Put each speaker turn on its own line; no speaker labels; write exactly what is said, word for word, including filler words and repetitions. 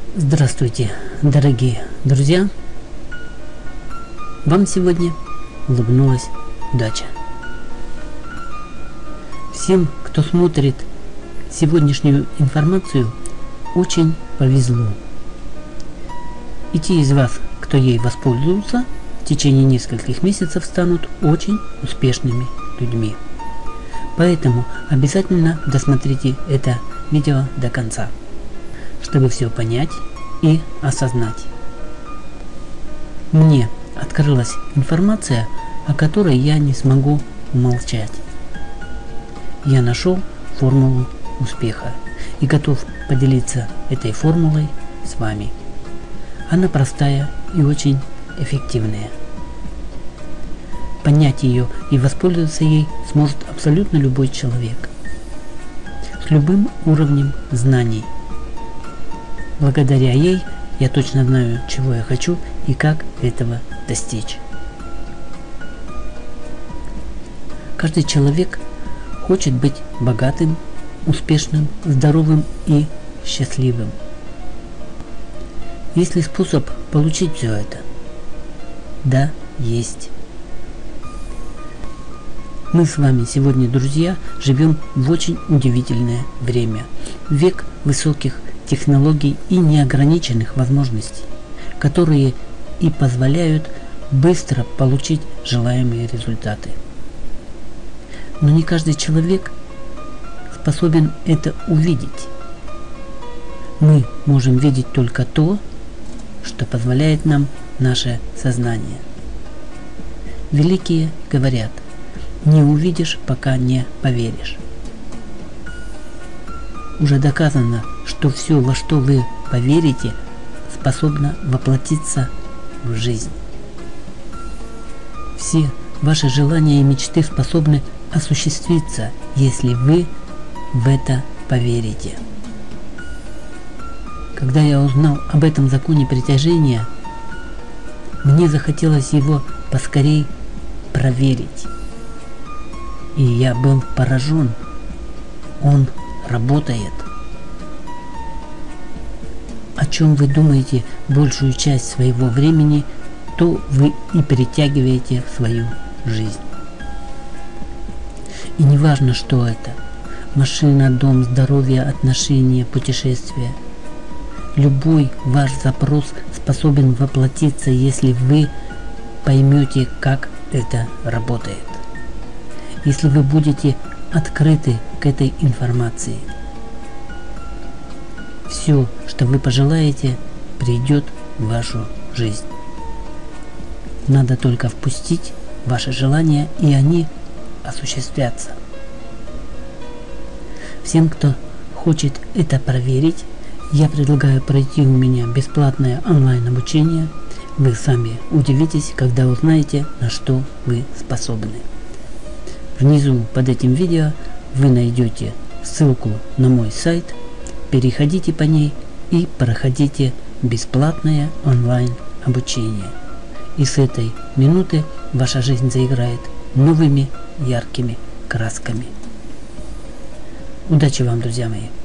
Здравствуйте, дорогие друзья! Вам сегодня улыбнулась удача. Всем, кто смотрит сегодняшнюю информацию, очень повезло. И те из вас, кто ей воспользуются, в течение нескольких месяцев станут очень успешными людьми. Поэтому обязательно досмотрите это видео до конца, чтобы все понять и осознать. Мне открылась информация, о которой я не смогу умолчать. Я нашел формулу успеха и готов поделиться этой формулой с вами. Она простая и очень эффективная. Понять ее и воспользоваться ей сможет абсолютно любой человек с любым уровнем знаний. Благодаря ей я точно знаю, чего я хочу и как этого достичь. Каждый человек хочет быть богатым, успешным, здоровым и счастливым. Есть ли способ получить все это? Да, есть. Мы с вами сегодня, друзья, живем в очень удивительное время. Век высоких технологий и неограниченных возможностей, которые и позволяют быстро получить желаемые результаты. Но не каждый человек способен это увидеть. Мы можем видеть только то, что позволяет нам наше сознание. Великие говорят: не увидишь, пока не поверишь. Уже доказано, что все, во что вы поверите, способно воплотиться в жизнь. Все ваши желания и мечты способны осуществиться, если вы в это поверите. Когда я узнал об этом законе притяжения, мне захотелось его поскорей проверить. И я был поражен. Он работает. О чем вы думаете большую часть своего времени, то вы и притягиваете в свою жизнь. И не важно, что это: машина, дом, здоровье, отношения, путешествия. Любой ваш запрос способен воплотиться, если вы поймете, как это работает. Если вы будете открыты к этой информации. Все, что вы пожелаете, придет в вашу жизнь. Надо только впустить ваши желания, и они осуществятся. Всем, кто хочет это проверить, я предлагаю пройти у меня бесплатное онлайн-обучение. Вы сами удивитесь, когда узнаете, на что вы способны. Внизу под этим видео вы найдете ссылку на мой сайт. Переходите по ней и проходите бесплатное онлайн обучение. И с этой минуты ваша жизнь заиграет новыми яркими красками. Удачи вам, друзья мои!